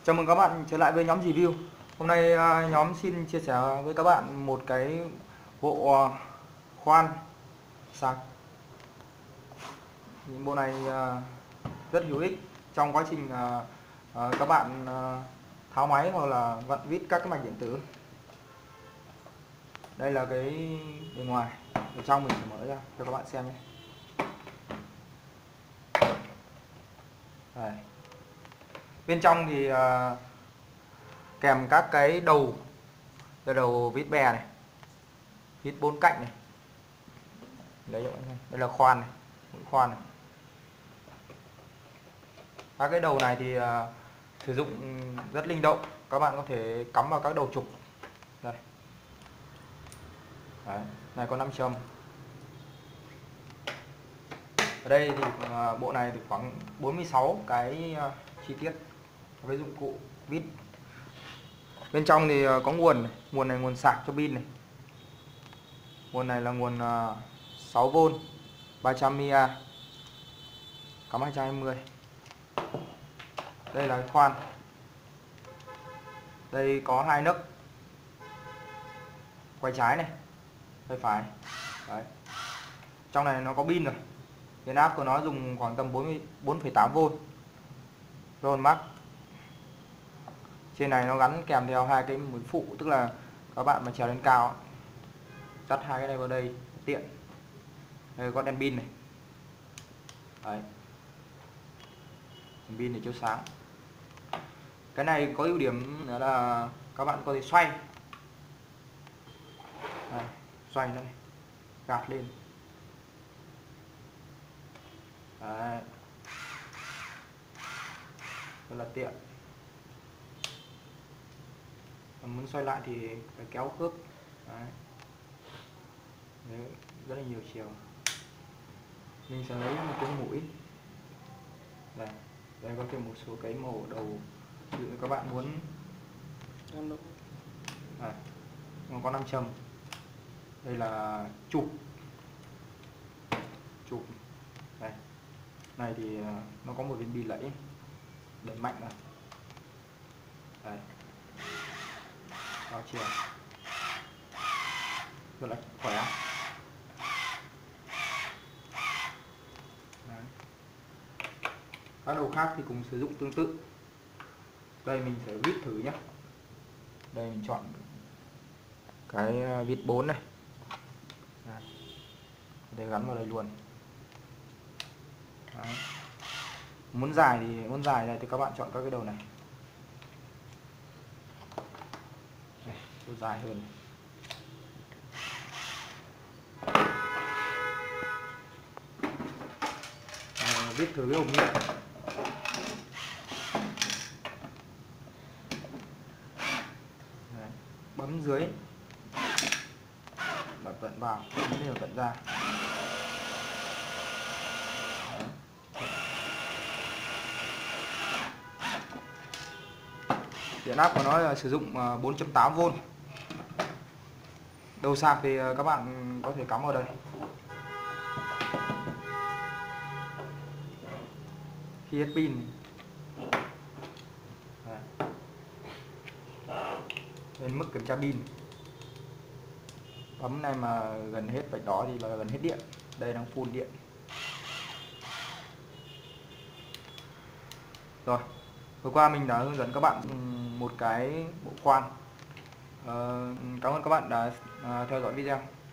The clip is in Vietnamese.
Chào mừng các bạn trở lại với nhóm review. Hôm nay nhóm xin chia sẻ với các bạn một cái bộ khoan sạc. Bộ này rất hữu ích trong quá trình các bạn tháo máy hoặc là vặn vít các cái mạch điện tử. Đây là cái bề ngoài, ở trong mình sẽ mở ra cho các bạn xem nhé. Đây. Bên trong thì kèm các cái đầu vít bè này, vít 4 cạnh này. Đây là khoan này, mũi khoan này. Các cái đầu này thì sử dụng rất linh động, các bạn có thể cắm vào các đầu trục. Đây. Đấy, này có 5 châm. Ở đây thì bộ này thì khoảng 46 cái chi tiết với dụng cụ vít. Bên trong thì có nguồn này nguồn sạc cho pin này. Nguồn này là nguồn 6V 300mA cắm 220. Đây là cái khoan. Đây có hai nấc quay trái này, quay phải. Đấy. Trong này nó có pin rồi. Điện áp của nó dùng khoảng tầm 4,8V. Ron Max. Trên này nó gắn kèm theo hai cái mũi phụ, tức là các bạn mà trèo lên cao dắt hai cái này vào đây tiện. Đây có đèn pin này. Đấy. Đèn pin để chiếu sáng. Cái này có ưu điểm đó là các bạn có thể xoay. Đây, xoay đây, gạt lên. Đấy. Rất là tiện. Còn muốn xoay lại thì phải kéo khớp. Đấy. Đấy, rất là nhiều chiều. Mình sẽ lấy một cái mũi. Đây, đây có thêm một số cái màu đầu. Ví dụ như các bạn muốn đây, nó có 5 châm. Đây là chụp. Đây. Này thì nó có một viên bi lẫy, đẩy mạnh này. Đây. Vào chiều. Rất là khỏe. Đấy. Các đầu khác thì cùng sử dụng tương tự. Đây mình sẽ vít thử nhé. Đây mình chọn cái vít 4 này. Đây. Để gắn vào đây luôn. Đấy. Muốn dài này thì các bạn chọn các cái đầu này. Đây, đầu dài hơn. Vít thử cái ống nhựa. Đấy. Bấm dưới, bật tận vào, bấm đều tận ra. Đấy. Điện áp của nó là sử dụng 4.8V. Đầu sạc thì các bạn có thể cắm vào đây. Khi hết pin. Đến mức kiểm tra pin. Bấm này mà gần hết vạch đó thì là gần hết điện. Đây đang full điện. Rồi, vừa qua mình đã hướng dẫn các bạn một cái bộ khoan. Cảm ơn các bạn đã theo dõi video.